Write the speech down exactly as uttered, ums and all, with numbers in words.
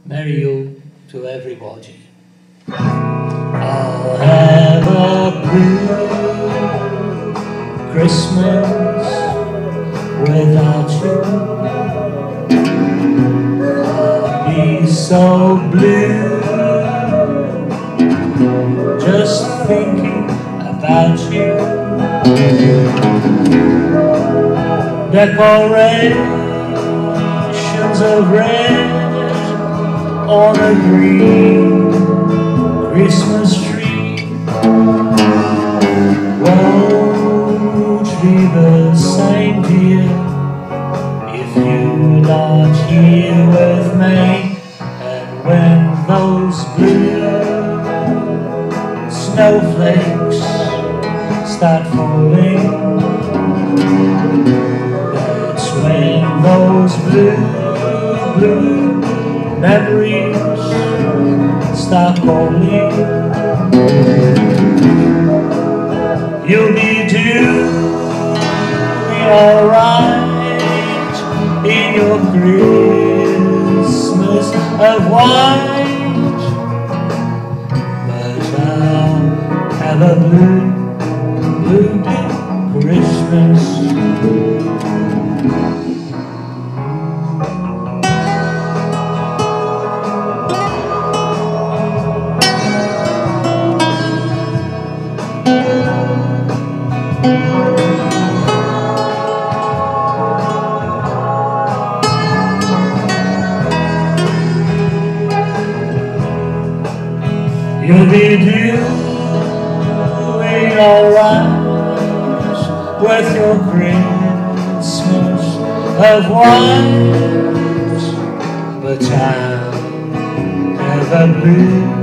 Merry Yule to everybody. I'll have a blue Christmas without you. I'll be so blue just thinking about you. Decorations of red on a green Christmas tree won't be the same, dear, if you're not here with me. And when those blue snowflakes start falling, that's when those blue, blue memories start calling. You'll be doing alright in your Christmas of white, but I'll have a blue, blue Christmas. You'll be doing alright with your Christmas of white, but I'll have a blue